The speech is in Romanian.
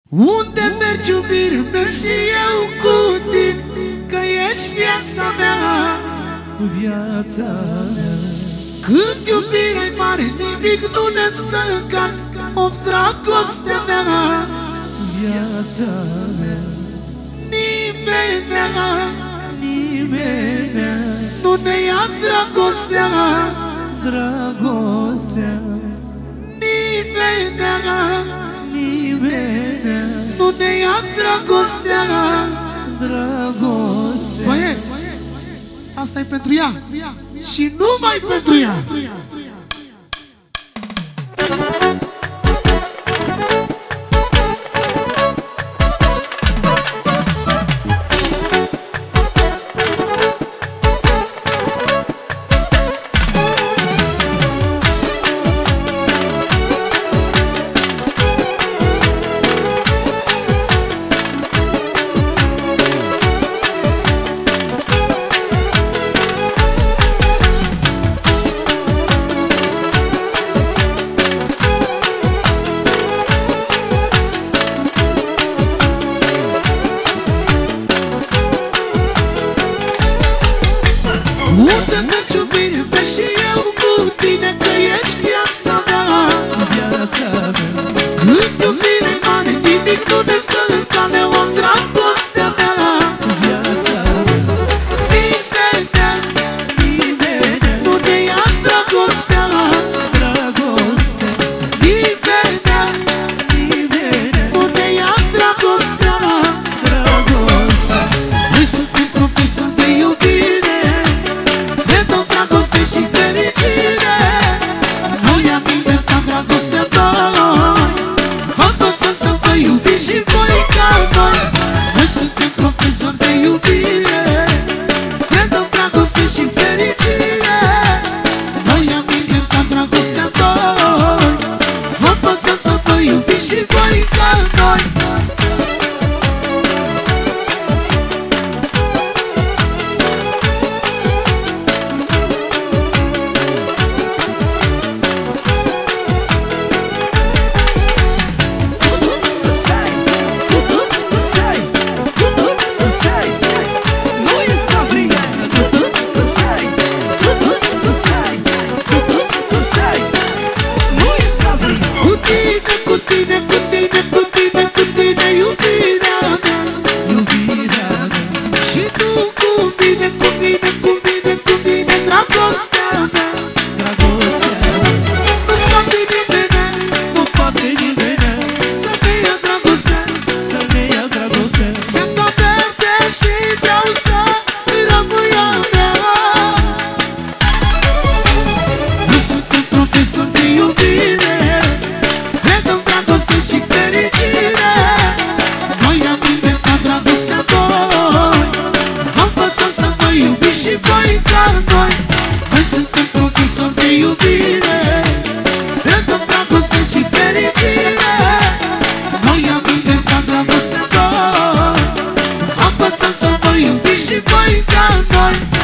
Unde mergi, iubire, merg și eu cu tine, că ești viața mea, viața mea. Când iubirea-i mare, nimic nu ne stă în cal, of dragostea mea, viața mea. Nimeni nu ne ia dragostea, dragostea. Nimeni nu ne ia dragostea, dragostea. Băieți, asta e pentru ea și numai pentru ea. Unde mergi, iubire, merg și eu cu tine, că ești viața mea, viața mea. Când iubirea-i mare, nimic nu ne stă în cale, om dragostea mea, viața mea. Nimeni nu ne ia dragostea, dragostea. Nimeni nu ne ia dragostea, dragostea. Noi suntem profesori de iubire, ne dăm dragoste și fericire. Noi am inventat dragostea ta, vă învățăm să vă iubiți și voi ca noi. Noi suntem profesori de iubire, ne dăm dragoste și fericire. Noi am inventat dragostea ta, vă învățăm să vă iubiți și voi ca noi. Și voi ca noi, noi suntem profesori de iubire, ne dăm dragoste și fericire. Noi am inventat dragostea ta, am învățat să vă iubiți și voi ca noi.